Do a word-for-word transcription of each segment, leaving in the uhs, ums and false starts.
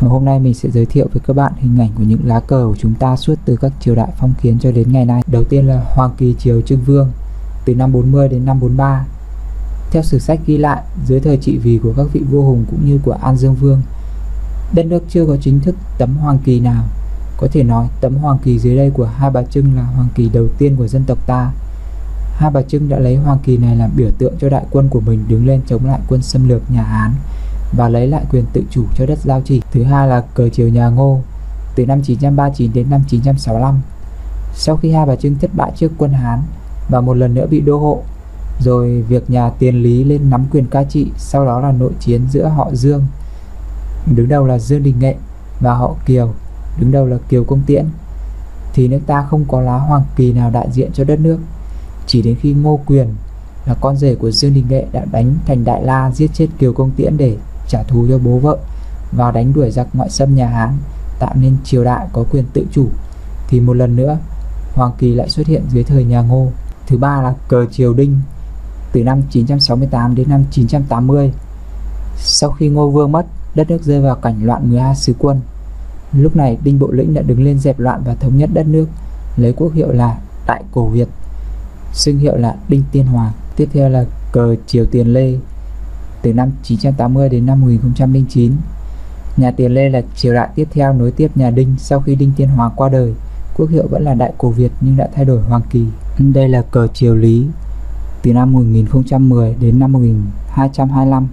Và hôm nay mình sẽ giới thiệu với các bạn hình ảnh của những lá cờ của chúng ta suốt từ các triều đại phong kiến cho đến ngày nay. Đầu tiên là Hoàng Kỳ triều Trưng Vương từ năm bốn mươi đến năm bốn mươi ba. Theo sử sách ghi lại, dưới thời trị vì của các vị vua hùng cũng như của An Dương Vương, đất nước chưa có chính thức tấm hoàng kỳ nào. Có thể nói tấm hoàng kỳ dưới đây của Hai Bà Trưng là hoàng kỳ đầu tiên của dân tộc ta. Hai Bà Trưng đã lấy hoàng kỳ này làm biểu tượng cho đại quân của mình đứng lên chống lại quân xâm lược nhà Hán và lấy lại quyền tự chủ cho đất Giao Chỉ. Thứ hai là cờ triều nhà Ngô từ năm chín trăm ba mươi chín đến năm chín trăm sáu mươi lăm. Sau khi Hai Bà Trưng thất bại trước quân Hán và một lần nữa bị đô hộ, rồi việc nhà Tiền Lý lên nắm quyền cai trị, sau đó là nội chiến giữa họ Dương, đứng đầu là Dương Đình Nghệ, và họ Kiều, đứng đầu là Kiều Công Tiễn, thì nước ta không có lá hoàng kỳ nào đại diện cho đất nước. Chỉ đến khi Ngô Quyền là con rể của Dương Đình Nghệ đã đánh thành Đại La, giết chết Kiều Công Tiễn để trả thù cho bố vợ và đánh đuổi giặc ngoại xâm nhà Hán, tạo nên triều đại có quyền tự chủ, thì một lần nữa hoàng kỳ lại xuất hiện dưới thời nhà Ngô. Thứ ba là cờ triều Đinh từ năm chín trăm sáu mươi tám đến năm chín trăm tám mươi. Sau khi Ngô Vương mất, đất nước rơi vào cảnh loạn mười hai sứ quân. Lúc này Đinh Bộ Lĩnh đã đứng lên dẹp loạn và thống nhất đất nước, lấy quốc hiệu là Đại Cổ Việt, xưng hiệu là Đinh Tiên Hoàng. Tiếp theo là cờ triều Tiền Lê từ năm chín trăm tám mươi đến năm một nghìn không trăm lẻ chín. Nhà Tiền Lê là triều đại tiếp theo nối tiếp nhà Đinh sau khi Đinh Tiên Hoàng qua đời. Quốc hiệu vẫn là Đại Cổ Việt nhưng đã thay đổi hoàng kỳ. Đây là cờ triều Lý từ năm một nghìn không trăm mười đến năm một nghìn hai trăm hai mươi lăm.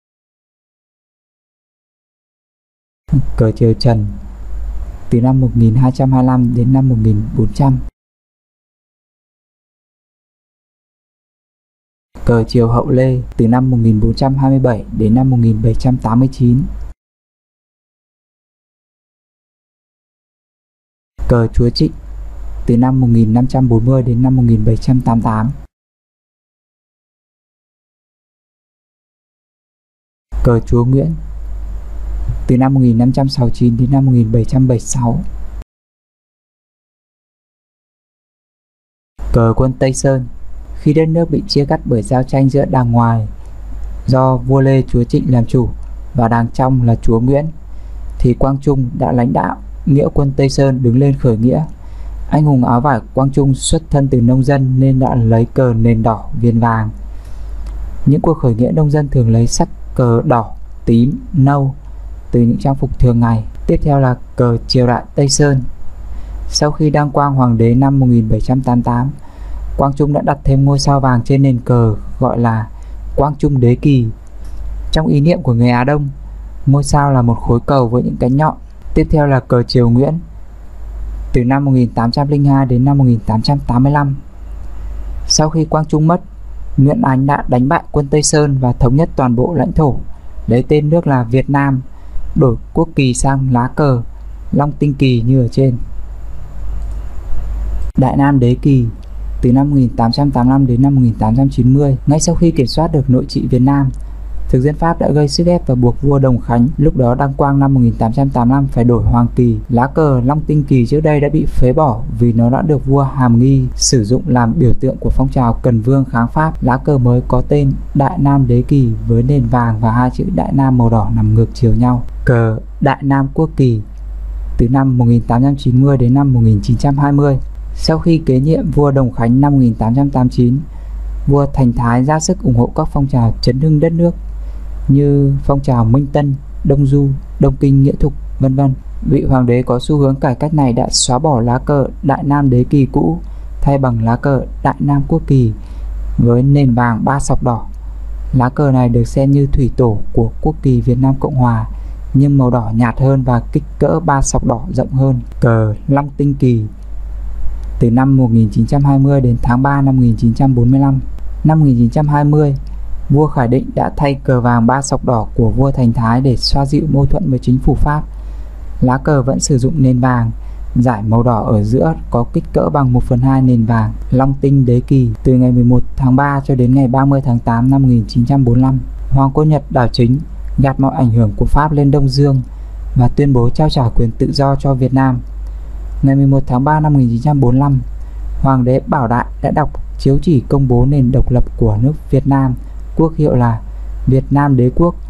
Cờ triều Trần từ năm một nghìn hai trăm hai mươi lăm đến năm một nghìn bốn trăm. Cờ triều Hậu Lê từ năm một nghìn bốn trăm hai mươi bảy đến năm một nghìn bảy trăm tám mươi chín. Cờ Chúa Trịnh từ năm một nghìn năm trăm bốn mươi đến năm một nghìn bảy trăm tám mươi tám. Cờ Chúa Nguyễn từ năm một nghìn năm trăm sáu mươi chín đến năm một nghìn bảy trăm bảy mươi sáu. Cờ quân Tây Sơn. Khi đất nước bị chia cắt bởi giao tranh giữa đảng ngoài do vua Lê Chúa Trịnh làm chủ và đảng trong là Chúa Nguyễn, thì Quang Trung đã lãnh đạo nghĩa quân Tây Sơn đứng lên khởi nghĩa. Anh hùng áo vải Quang Trung xuất thân từ nông dân nên đã lấy cờ nền đỏ viền vàng. Những cuộc khởi nghĩa nông dân thường lấy sắc cờ đỏ, tím, nâu từ những trang phục thường ngày. Tiếp theo là cờ triều đại Tây Sơn. Sau khi đăng quang hoàng đế năm một nghìn bảy trăm tám mươi tám, Quang Trung đã đặt thêm ngôi sao vàng trên nền cờ gọi là Quang Trung Đế Kỳ. Trong ý niệm của người Á Đông, ngôi sao là một khối cầu với những cánh nhọn. Tiếp theo là cờ triều Nguyễn từ năm một nghìn tám trăm lẻ hai đến năm một nghìn tám trăm tám mươi lăm. Sau khi Quang Trung mất, Nguyễn Ánh đã đánh bại quân Tây Sơn và thống nhất toàn bộ lãnh thổ, lấy tên nước là Việt Nam, đổi quốc kỳ sang lá cờ Long Tinh Kỳ như ở trên. Đại Nam Đế Kỳ từ năm một nghìn tám trăm tám mươi lăm đến năm một nghìn tám trăm chín mươi. Ngay sau khi kiểm soát được nội trị Việt Nam, thực dân Pháp đã gây sức ép và buộc vua Đồng Khánh, lúc đó đăng quang năm một nghìn tám trăm tám mươi lăm, phải đổi hoàng kỳ. Lá cờ Long Tinh Kỳ trước đây đã bị phế bỏ vì nó đã được vua Hàm Nghi sử dụng làm biểu tượng của phong trào Cần Vương kháng Pháp. Lá cờ mới có tên Đại Nam Đế Kỳ với nền vàng và hai chữ Đại Nam màu đỏ nằm ngược chiều nhau. Cờ Đại Nam Quốc Kỳ từ năm một nghìn tám trăm chín mươi đến năm một nghìn chín trăm hai mươi. Sau khi kế nhiệm vua Đồng Khánh năm một nghìn tám trăm tám mươi chín, vua Thành Thái ra sức ủng hộ các phong trào chấn hưng đất nước như phong trào Minh Tân, Đông Du, Đông Kinh, Nghĩa Thục, vân vân. Vị hoàng đế có xu hướng cải cách này đã xóa bỏ lá cờ Đại Nam Đế Kỳ cũ, thay bằng lá cờ Đại Nam Quốc Kỳ với nền vàng ba sọc đỏ. Lá cờ này được xem như thủy tổ của quốc kỳ Việt Nam Cộng Hòa, nhưng màu đỏ nhạt hơn và kích cỡ ba sọc đỏ rộng hơn. Cờ Long Tinh Kỳ từ năm một nghìn chín trăm hai mươi đến tháng ba năm một nghìn chín trăm bốn mươi lăm. Năm một nghìn chín trăm hai mươi, vua Khải Định đã thay cờ vàng ba sọc đỏ của vua Thành Thái để xoa dịu mâu thuẫn với chính phủ Pháp. Lá cờ vẫn sử dụng nền vàng, dải màu đỏ ở giữa có kích cỡ bằng một phần hai nền vàng. Long Tinh Đế Kỳ từ ngày mười một tháng ba cho đến ngày ba mươi tháng tám năm một nghìn chín trăm bốn mươi lăm. Hoàng quân Nhật đảo chính, gạt mọi ảnh hưởng của Pháp lên Đông Dương và tuyên bố trao trả quyền tự do cho Việt Nam. Ngày mười một tháng ba năm một nghìn chín trăm bốn mươi lăm, Hoàng đế Bảo Đại đã đọc chiếu chỉ công bố nền độc lập của nước Việt Nam, quốc hiệu là Việt Nam Đế Quốc,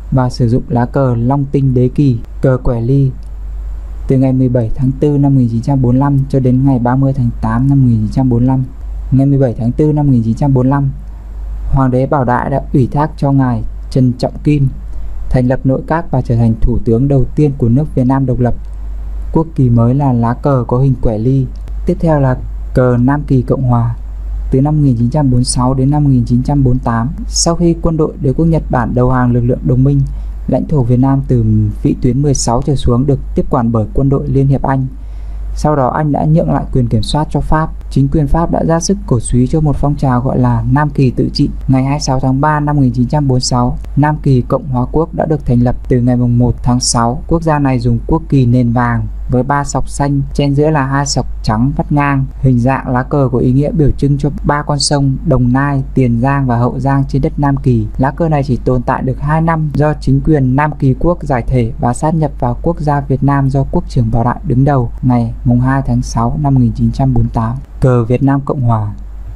và sử dụng lá cờ Long Tinh Đế Kỳ, cờ quẻ ly. Từ ngày mười bảy tháng tư năm một nghìn chín trăm bốn mươi lăm cho đến ngày ba mươi tháng tám năm một nghìn chín trăm bốn mươi lăm. Ngày mười bảy tháng tư năm một nghìn chín trăm bốn mươi lăm, Hoàng đế Bảo Đại đã ủy thác cho ngài Trần Trọng Kim thành lập nội các và trở thành thủ tướng đầu tiên của nước Việt Nam độc lập. Quốc kỳ mới là lá cờ có hình quẻ ly. Tiếp theo là cờ Nam Kỳ Cộng Hòa. Từ năm một nghìn chín trăm bốn mươi sáu đến năm một nghìn chín trăm bốn mươi tám, sau khi quân đội đế quốc Nhật Bản đầu hàng lực lượng đồng minh, lãnh thổ Việt Nam từ vĩ tuyến mười sáu trở xuống được tiếp quản bởi quân đội Liên hiệp Anh. Sau đó Anh đã nhượng lại quyền kiểm soát cho Pháp. Chính quyền Pháp đã ra sức cổ suý cho một phong trào gọi là Nam Kỳ tự trị. Ngày hai mươi sáu tháng ba năm một nghìn chín trăm bốn mươi sáu, Nam Kỳ Cộng Hòa Quốc đã được thành lập. Từ ngày một tháng sáu, quốc gia này dùng quốc kỳ nền vàng với ba sọc xanh, trên giữa là hai sọc trắng vắt ngang. Hình dạng lá cờ có ý nghĩa biểu trưng cho ba con sông Đồng Nai, Tiền Giang và Hậu Giang trên đất Nam Kỳ. Lá cờ này chỉ tồn tại được hai năm do chính quyền Nam Kỳ Quốc giải thể và sát nhập vào quốc gia Việt Nam do quốc trưởng Bảo Đại đứng đầu ngày hai tháng sáu năm một nghìn chín trăm bốn mươi tám. Cờ Việt Nam Cộng Hòa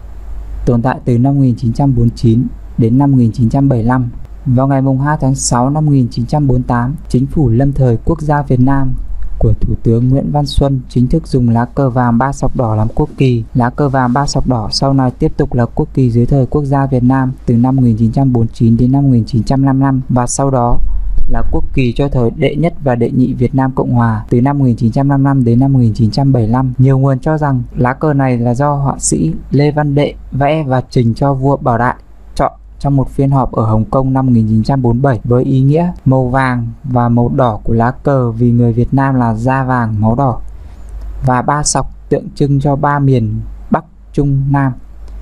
tồn tại từ năm một nghìn chín trăm bốn mươi chín đến năm một nghìn chín trăm bảy mươi lăm. Vào ngày hai tháng sáu năm một nghìn chín trăm bốn mươi tám, chính phủ lâm thời quốc gia Việt Nam của Thủ tướng Nguyễn Văn Xuân chính thức dùng lá cờ vàng ba sọc đỏ làm quốc kỳ. Lá cờ vàng ba sọc đỏ sau này tiếp tục là quốc kỳ dưới thời quốc gia Việt Nam từ năm một nghìn chín trăm bốn mươi chín đến năm một nghìn chín trăm năm mươi lăm và sau đó là quốc kỳ cho thời đệ nhất và đệ nhị Việt Nam Cộng Hòa từ năm một nghìn chín trăm năm mươi lăm đến năm một nghìn chín trăm bảy mươi lăm. Nhiều nguồn cho rằng lá cờ này là do họa sĩ Lê Văn Đệ vẽ và trình cho vua Bảo Đại chọn trong một phiên họp ở Hồng Kông năm một nghìn chín trăm bốn mươi bảy với ý nghĩa màu vàng và màu đỏ của lá cờ vì người Việt Nam là da vàng máu đỏ, và ba sọc tượng trưng cho ba miền Bắc, Trung, Nam.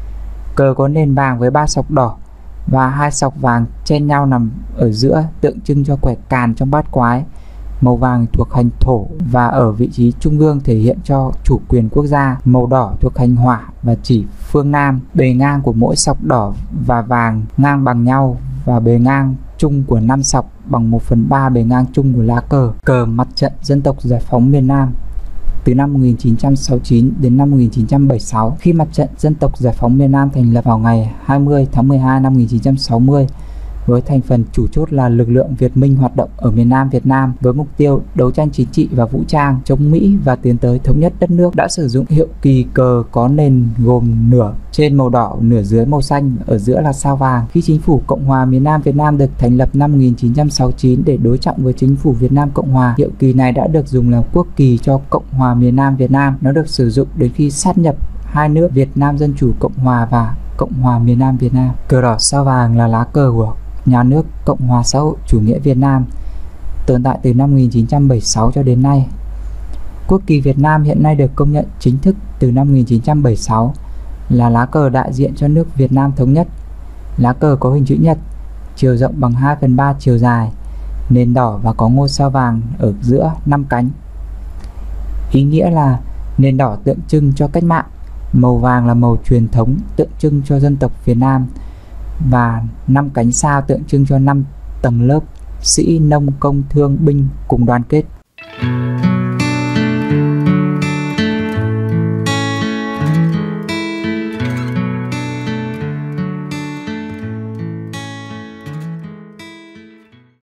Cờ có nền vàng với ba sọc đỏ và hai sọc vàng chen nhau nằm ở giữa, tượng trưng cho quẻ càn trong bát quái. Màu vàng thuộc hành thổ và ở vị trí trung ương thể hiện cho chủ quyền quốc gia. Màu đỏ thuộc hành hỏa và chỉ phương Nam. Bề ngang của mỗi sọc đỏ và vàng ngang bằng nhau và bề ngang chung của năm sọc bằng một phần ba bề ngang chung của lá cờ. Cờ Mặt trận Dân tộc Giải phóng miền Nam. Từ năm một nghìn chín trăm sáu mươi chín đến năm một nghìn chín trăm bảy mươi sáu, khi Mặt trận Dân tộc Giải phóng miền Nam thành lập vào ngày hai mươi tháng mười hai năm một nghìn chín trăm sáu mươi, với thành phần chủ chốt là lực lượng Việt Minh hoạt động ở miền Nam Việt Nam với mục tiêu đấu tranh chính trị và vũ trang chống Mỹ và tiến tới thống nhất đất nước, đã sử dụng hiệu kỳ cờ có nền gồm nửa trên màu đỏ, nửa dưới màu xanh, ở giữa là sao vàng. Khi chính phủ Cộng hòa miền Nam Việt Nam được thành lập năm một nghìn chín trăm sáu mươi chín để đối trọng với chính phủ Việt Nam Cộng hòa, hiệu kỳ này đã được dùng làm quốc kỳ cho Cộng hòa miền Nam Việt Nam. Nó được sử dụng đến khi sát nhập hai nước Việt Nam Dân chủ Cộng hòa và Cộng hòa miền Nam Việt Nam. Cờ đỏ sao vàng là lá cờ của Nhà nước Cộng hòa xã hội chủ nghĩa Việt Nam, tồn tại từ năm một nghìn chín trăm bảy mươi sáu cho đến nay. Quốc kỳ Việt Nam hiện nay được công nhận chính thức từ năm một nghìn chín trăm bảy mươi sáu, là lá cờ đại diện cho nước Việt Nam thống nhất. Lá cờ có hình chữ nhật, chiều rộng bằng hai phần ba chiều dài, nền đỏ và có ngôi sao vàng ở giữa năm cánh. Ý nghĩa là nền đỏ tượng trưng cho cách mạng, màu vàng là màu truyền thống tượng trưng cho dân tộc Việt Nam, và năm cánh sao tượng trưng cho năm tầng lớp sĩ, nông, công, thương, binh cùng đoàn kết.